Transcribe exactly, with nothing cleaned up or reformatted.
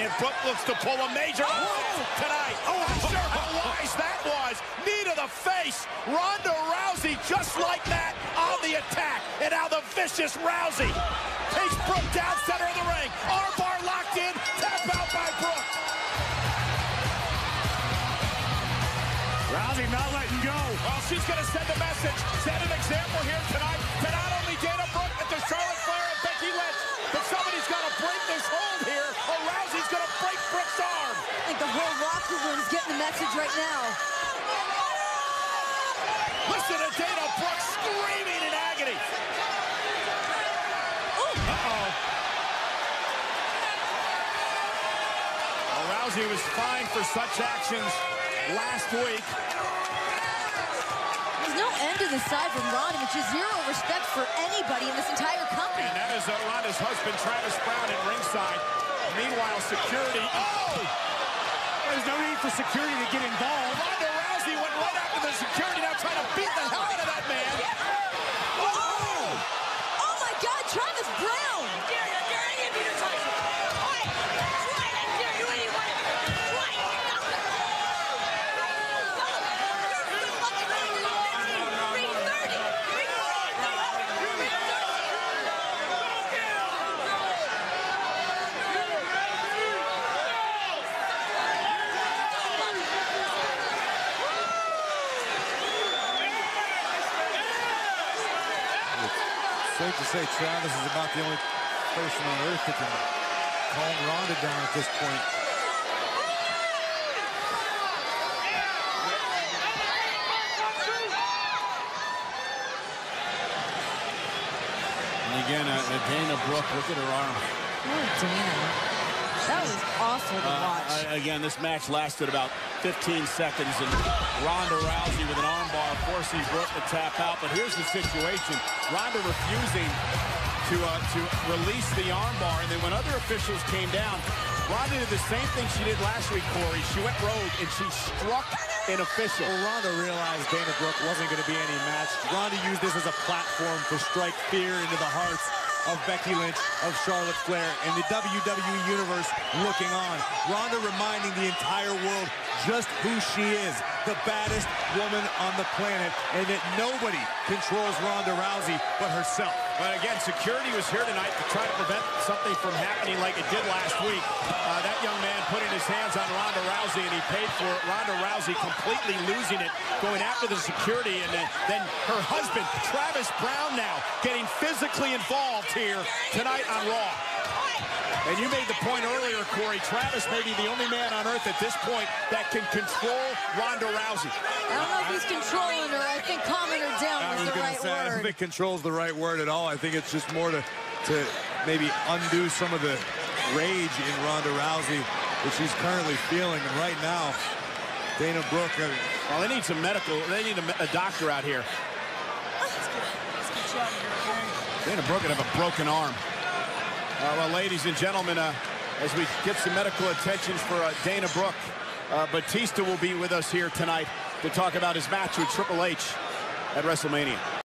and Brooke looks to pull a major move tonight. Oh, I'm sure how wise that was. Knee to the face. Ronda Rousey just like that on the attack. And now the vicious Rousey takes Brooke down center of the ring. Armbar locked in. Tap out by Brooke. Rousey not letting go. Well, she's going to send a message, set an example here tonight to not only Dana Brooke, but to Charlotte Flair and Becky Lynch. But somebody's got to break this hold here, or Rousey's going to break Brooke's arm. I think the whole locker room is getting the message right now. Listen to Dana Brooke screaming in agony. Uh-oh. Well, Rousey was fined for such actions last week. There's no end in the side from Ronda, which is zero respect for anybody in this entire company. And that is uh, Ronda's husband, Travis Brown, at ringside. Meanwhile, security. Oh! There's no need for security to get involved. Ronda Rousey went right after the security, now trying to beat the hell out of that man. Oh! Oh my God, Travis Brown! Safe to say Travis is about the only person on earth that can calm Ronda down at this point. And again, uh, Dana Brooke, look at her arm. Oh, Dana. That was awful to watch. Uh, again, this match lasted about fifteen seconds, and Ronda Rousey with an armbar forcing Brooke to tap out. But here's the situation. Ronda refusing to, uh, to release the armbar, and then when other officials came down, Ronda did the same thing she did last week, Corey. She went rogue, and she struck an official. Well, Ronda realized Dana Brooke wasn't going to be any match. Ronda used this as a platform to strike fear into the hearts of Becky Lynch, of Charlotte Flair, and the W W E Universe looking on. Ronda reminding the entire world just who she is, the baddest woman on the planet, and that nobody controls Ronda Rousey but herself. But again, security was here tonight to try to prevent something from happening like it did last week. Uh, that young man putting his hands on Ronda Rousey, and he paid for it. Ronda Rousey completely losing it, going after the security, and then, then her husband, Travis Brown, now getting physically involved here tonight on Raw. And you made the point earlier, Corey, Travis may be the only man on earth at this point that can control Ronda Rousey. I don't know if he's controlling her. I think calming her down I was was the gonna right say, I don't word. think control's the right word at all. I think it's just more to, to maybe undo some of the rage in Ronda Rousey that she's currently feeling. And right now, Dana Brooke. I mean, well, they need some medical, they need a, a doctor out here. Dana Brooke could have a broken arm. Uh, well, ladies and gentlemen, uh, as we get some medical attention for uh, Dana Brooke, uh, Batista will be with us here tonight to talk about his match with Triple H at WrestleMania.